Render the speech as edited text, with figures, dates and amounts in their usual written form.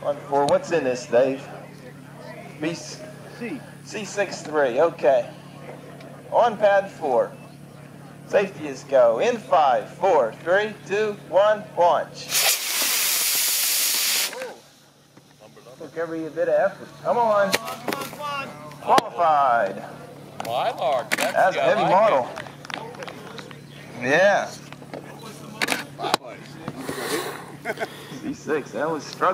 On 4. What's in this, Dave? C63. Okay. On pad 4. Safety is go. In 5, 4, 3, 2, 1, launch. Took every bit of effort. Come on. Qualified. My lord, That's a heavy model. Yeah. C6. That was struggling.